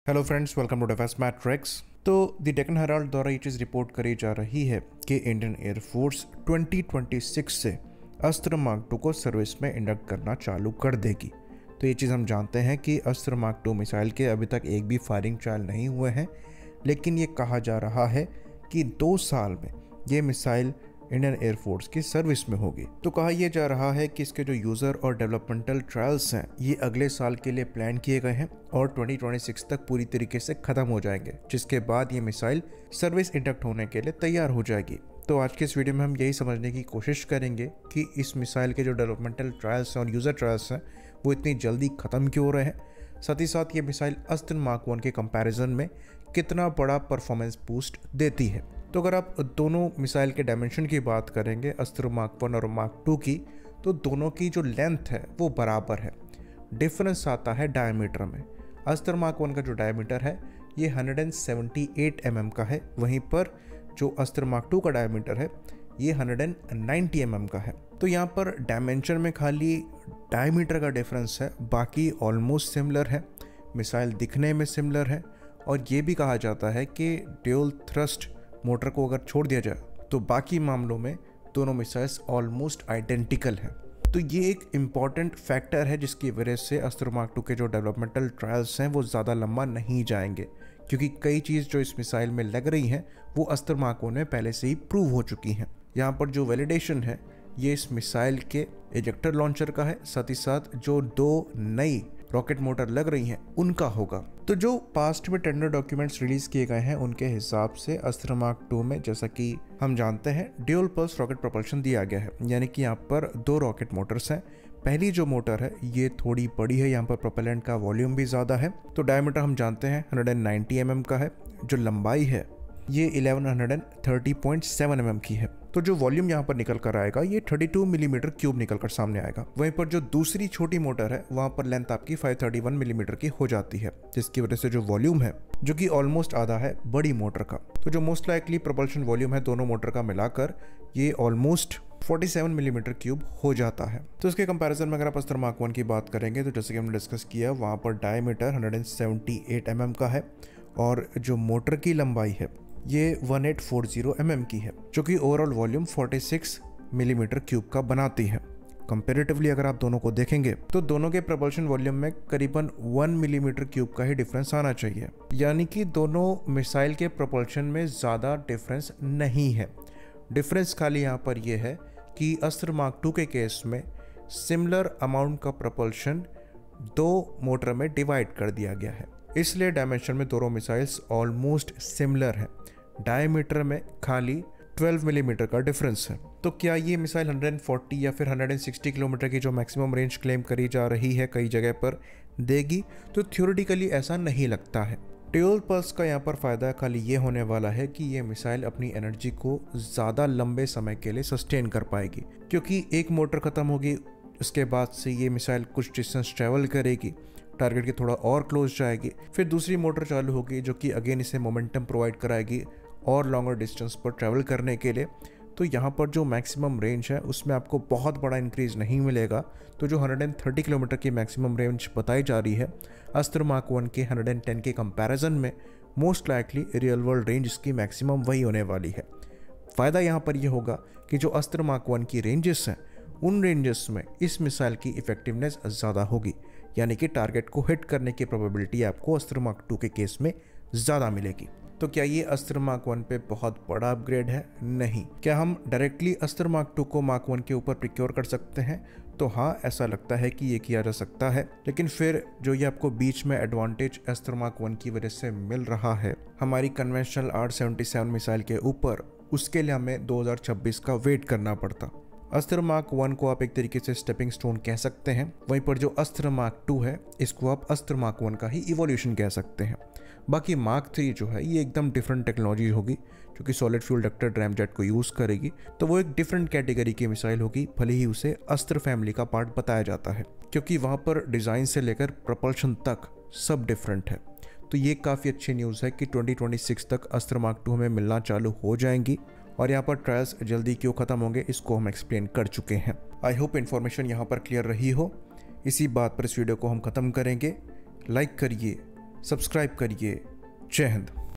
Hello friends, welcome to Defence Matrix. तो the Deccan Herald द्वारा ये चीज़ रिपोर्ट करी जा रही है कि इंडियन एयरफोर्स 2026 से अस्त्र मार्क 2 को सर्विस में इंडक्ट करना चालू कर देगी। तो ये चीज़ हम जानते हैं कि अस्त्र मार्क 2 मिसाइल के अभी तक एक भी फायरिंग ट्रायल नहीं हुए हैं, लेकिन ये कहा जा रहा है कि 2 साल में ये मिसाइल इंडियन एयरफोर्स की सर्विस में होगी। तो कहा यह जा रहा है कि इसके जो यूज़र और डेवलपमेंटल ट्रायल्स हैं ये अगले साल के लिए प्लान किए गए हैं और 2026 तक पूरी तरीके से ख़त्म हो जाएंगे, जिसके बाद ये मिसाइल सर्विस इंडक्ट होने के लिए तैयार हो जाएगी। तो आज के इस वीडियो में हम यही समझने की कोशिश करेंगे कि इस मिसाइल के जो डेवलपमेंटल ट्रायल्स हैं और यूज़र ट्रायल्स हैं वो इतनी जल्दी ख़त्म क्यों हो रहे हैं, साथ ही साथ ये मिसाइल अस्त्र मार्क 1 के कंपैरिजन में कितना बड़ा परफॉर्मेंस बूस्ट देती है। तो अगर आप दोनों मिसाइल के डायमेंशन की बात करेंगे, अस्त्र मार्क 1 और मार्क 2 की, तो दोनों की जो लेंथ है वो बराबर है। डिफरेंस आता है डायमीटर में। अस्त्र मार्क 1 का जो डायमीटर है ये 178 mm का है, वहीं पर जो अस्त्र मार्क 2 का डायमीटर है ये 190 mm का है। तो यहाँ पर डायमेंशन में खाली डायमीटर का डिफरेंस है, बाकी ऑलमोस्ट सिमिलर है। मिसाइल दिखने में सिमिलर है और ये भी कहा जाता है कि ड्यूल थ्रस्ट मोटर को अगर छोड़ दिया जाए तो बाकी मामलों में दोनों मिसाइल्स ऑलमोस्ट आइडेंटिकल हैं। तो ये एक इम्पॉर्टेंट फैक्टर है जिसकी वजह से अस्त्र मार्क 2 के जो डेवलपमेंटल ट्रायल्स हैं वो ज़्यादा लंबा नहीं जाएंगे, क्योंकि कई चीज़ जो इस मिसाइल में लग रही हैं वो अस्त्र मार्क 1 में पहले से ही प्रूव हो चुकी हैं। यहाँ पर जो वैलिडेशन है ये इस मिसाइल के इजेक्टर लॉन्चर का है, साथ ही साथ जो 2 नई रॉकेट मोटर लग रही हैं उनका होगा। तो जो पास्ट में टेंडर डॉक्यूमेंट्स रिलीज किए गए हैं उनके हिसाब से अस्त्र मार्क 2 में, जैसा कि हम जानते हैं, ड्यूल पल्स रॉकेट प्रोपल्शन दिया गया है, यानी कि यहाँ पर 2 रॉकेट मोटर्स हैं। पहली जो मोटर है ये थोड़ी बड़ी है, यहाँ पर प्रोपेलेंट का वॉल्यूम भी ज़्यादा है। तो डायमीटर हम जानते हैं 190 mm का है। जो लंबाई है ये 1130.7 mm की है। तो जो वॉल्यूम यहाँ पर निकल कर आएगा ये 32 मिलीमीटर क्यूब निकल कर सामने आएगा। वहीं पर जो दूसरी छोटी मोटर है वहाँ पर लेंथ आपकी 531 मिलीमीटर की हो जाती है, जिसकी वजह से जो वॉल्यूम है जो कि ऑलमोस्ट आधा है बड़ी मोटर का। तो जो मोस्ट लाइकली प्रोपल्शन वॉल्यूम है दोनों मोटर का मिलाकर ये ऑलमोस्ट 47 मिलीमीटर क्यूब हो जाता है। तो इसके कंपैरिजन में अगर आप अस्त्र मार्क 1 की बात करेंगे तो जैसे कि हमने डिस्कस किया वहाँ पर डायमीटर 178 mm का है और जो मोटर की लंबाई है ये 1840 mm की है, जो कि ओवरऑल वॉल्यूम 46 मिलीमीटर क्यूब का बनाती है। कंपैरेटिवली अगर आप दोनों को देखेंगे तो दोनों के प्रपल्शन वॉल्यूम में करीबन 1 मिलीमीटर क्यूब का ही डिफरेंस आना चाहिए, यानी कि दोनों मिसाइल के प्रपल्शन में ज़्यादा डिफरेंस नहीं है। डिफरेंस खाली यहाँ पर यह है कि अस्त्र मार्क 2 के केस में सिमिलर अमाउंट का प्रपल्शन 2 मोटर में डिवाइड कर दिया गया है, इसलिए डायमेंशन में दोनों मिसाइल्स ऑलमोस्ट सिमिलर है। डायमीटर में खाली 12 मिलीमीटर का डिफरेंस है। तो क्या ये मिसाइल 140 या फिर 160 किलोमीटर की जो मैक्सिमम रेंज क्लेम करी जा रही है कई जगह पर देगी? तो थ्योरेटिकली ऐसा नहीं लगता है। ड्यूल पल्स का यहाँ पर फ़ायदा खाली ये होने वाला है कि ये मिसाइल अपनी एनर्जी को ज़्यादा लंबे समय के लिए सस्टेन कर पाएगी, क्योंकि एक मोटर ख़त्म होगी उसके बाद से ये मिसाइल कुछ डिस्टेंस ट्रैवल करेगी, टारगेट के थोड़ा और क्लोज जाएगी, फिर दूसरी मोटर चालू होगी जो कि अगेन इसे मोमेंटम प्रोवाइड कराएगी और लॉन्गर डिस्टेंस पर ट्रैवल करने के लिए। तो यहाँ पर जो मैक्सिमम रेंज है उसमें आपको बहुत बड़ा इंक्रीज नहीं मिलेगा। तो जो 130 किलोमीटर की मैक्सिमम रेंज बताई जा रही है अस्त्र मार्क 1 के 110 के कंपैरिजन में, most likely real world range इसकी मैक्सिमम वही होने वाली है। फ़ायदा यहाँ पर यह होगा कि जो अस्त्र मार्क 1 की रेंजेस हैं उन रेंजेस में इस मिसाइल की इफेक्टिवनेस ज़्यादा होगी, यानी कि टारगेट को हिट करने की प्रोबेबिलिटी आपको अस्त्र मार्क 2 के केस में ज़्यादा मिलेगी। तो क्या ये अस्त्र मार्क 1 पे बहुत बड़ा अपग्रेड है? नहीं। क्या हम डायरेक्टली अस्त्र मार्क 2 को मार्क 1 के ऊपर प्रिक्योर कर सकते हैं? तो हाँ, ऐसा लगता है कि ये किया जा सकता है, लेकिन फिर जो ये आपको बीच में एडवांटेज अस्त्र मार्क 1 की वजह से मिल रहा है हमारी कन्वेंशनल R77 मिसाइल के ऊपर, उसके लिए हमें 2026 का वेट करना पड़ता। अस्त्र मार्क 1 को आप एक तरीके से स्टेपिंग स्टोन कह सकते हैं, वहीं पर जो अस्त्र मार्क 2 है इसको आप अस्त्र मार्क 1 का ही इवोल्यूशन कह सकते हैं। बाकी मार्क 3 जो है ये एकदम डिफरेंट टेक्नोलॉजी होगी जो कि सॉलिड फ्यूल डक्टेड रैमजेट को यूज़ करेगी। तो वो एक डिफरेंट कैटेगरी की मिसाइल होगी, भले ही उसे अस्त्र फैमिली का पार्ट बताया जाता है, क्योंकि वहाँ पर डिज़ाइन से लेकर प्रपल्शन तक सब डिफरेंट है। तो ये काफ़ी अच्छी न्यूज़ है कि 2026 तक अस्त्र मार्क 2 हमें मिलना चालू हो जाएंगी। और यहाँ पर ट्रायल्स जल्दी क्यों ख़त्म होंगे इसको हम एक्सप्लेन कर चुके हैं। आई होप इन्फॉर्मेशन यहाँ पर क्लियर रही हो। इसी बात पर इस वीडियो को हम ख़त्म करेंगे। लाइक करिए, सब्सक्राइब करिए। जय हिंद।